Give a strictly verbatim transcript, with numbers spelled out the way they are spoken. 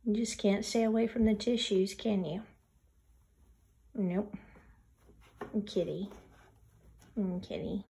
You just can't stay away from the tissues, can you? Nope. Kitty. Kitty.